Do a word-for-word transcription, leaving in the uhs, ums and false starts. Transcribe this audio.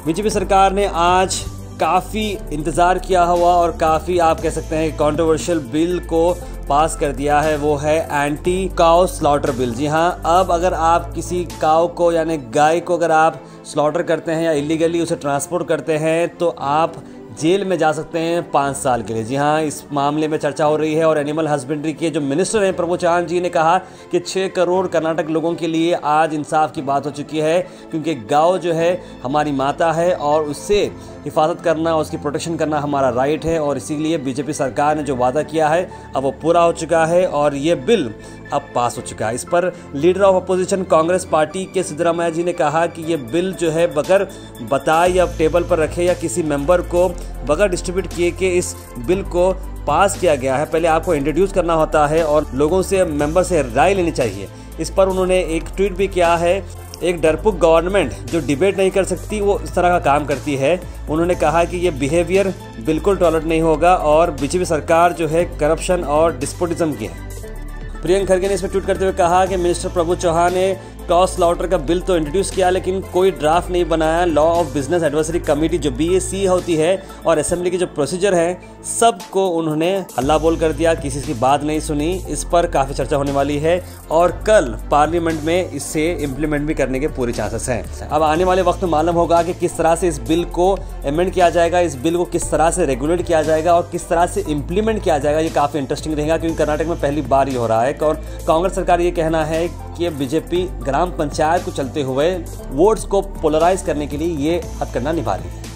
BJP सरकार ने आज काफ़ी इंतज़ार किया हुआ और काफ़ी आप कह सकते हैं कंट्रोवर्शियल बिल को पास कर दिया है, वो है एंटी काउ स्लॉटर बिल। जी हाँ, अब अगर आप किसी काउ को यानी गाय को अगर आप स्लॉटर करते हैं या इलीगली उसे ट्रांसपोर्ट करते हैं तो आप जेल में जा सकते हैं पाँच साल के लिए। जी हाँ, इस मामले में चर्चा हो रही है और एनिमल हस्बेंड्री के जो मिनिस्टर हैं प्रभु चौहान जी ने कहा कि छः करोड़ कर्नाटक लोगों के लिए आज इंसाफ की बात हो चुकी है, क्योंकि गाय जो है हमारी माता है और उससे हिफाजत करना, उसकी प्रोटेक्शन करना हमारा राइट है। और इसीलिए बीजेपी सरकार ने जो वादा किया है अब वो पूरा हो चुका है और ये बिल अब पास हो चुका है। इस पर leader of opposition Congress party के सिद्धरामैया जी ने कहा कि ये बिल जो है बगैर बताए या टेबल पर रखे या किसी मेंबर को बगैर डिस्ट्रीब्यूट किए के इस बिल को पास किया गया है। पहले आपको इंट्रोड्यूस करना होता है और लोगों से, मेंबर से राय लेनी चाहिए। इस पर उन्होंने एक ट्वीट भी किया है, एक डरपोक गवर्नमेंट जो डिबेट नहीं कर सकती वो इस तरह का काम करती है। उन्होंने कहा कि ये बिहेवियर बिल्कुल टॉलरेट नहीं होगा और बीजेपी सरकार जो है करप्शन और डिस्पोटिज्म की है। प्रियंक खरगे ने इसमें ट्वीट करते हुए कहा कि मिनिस्टर प्रभु चौहान ने काउ स्लॉटर का बिल तो इंट्रोड्यूस किया लेकिन कोई ड्राफ्ट नहीं बनाया। Law of business advisory committee जो बी ए सी होती है और असेंबली की जो प्रोसीजर है सबको उन्होंने हल्ला बोल कर दिया, किसी की बात नहीं सुनी। इस पर काफ़ी चर्चा होने वाली है और कल पार्लियामेंट में इसे इम्प्लीमेंट भी करने के पूरे चांसेस हैं। अब आने वाले वक्त में मालूम होगा कि किस तरह से इस बिल को अमेंड किया जाएगा, इस बिल को किस तरह से रेगुलेट किया जाएगा और किस तरह से इम्प्लीमेंट किया जाएगा। ये काफ़ी इंटरेस्टिंग रहेगा क्योंकि कर्नाटक में पहली बार ये हो रहा है और कांग्रेस सरकार ये कहना है कि बीजेपी ग्राम पंचायत को चलते हुए वोट्स को पोलराइज करने के लिए ये हथकंडा निभा रही है।